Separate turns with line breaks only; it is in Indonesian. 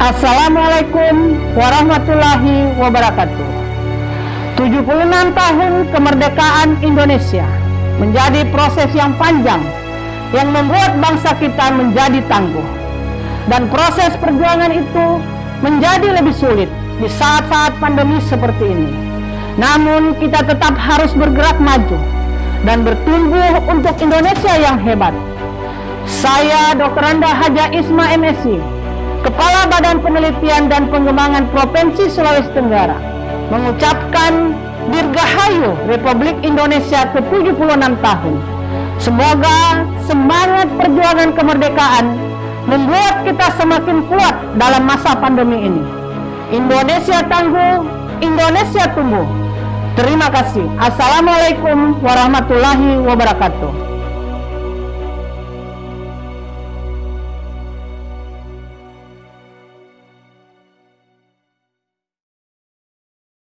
Assalamualaikum warahmatullahi wabarakatuh. 76 tahun kemerdekaan Indonesia menjadi proses yang panjang yang membuat bangsa kita menjadi tangguh. Dan proses perjuangan itu menjadi lebih sulit di saat-saat pandemi seperti ini. Namun kita tetap harus bergerak maju dan bertumbuh untuk Indonesia yang hebat. Saya Dr. Anda Haja Isma MSc, Kepala Badan Penelitian dan Pengembangan Provinsi Sulawesi Tenggara, mengucapkan Dirgahayu Republik Indonesia ke-76 tahun. Semoga semangat perjuangan kemerdekaan membuat kita semakin kuat dalam masa pandemi ini. Indonesia tangguh, Indonesia tumbuh. Terima kasih. Assalamualaikum warahmatullahi wabarakatuh.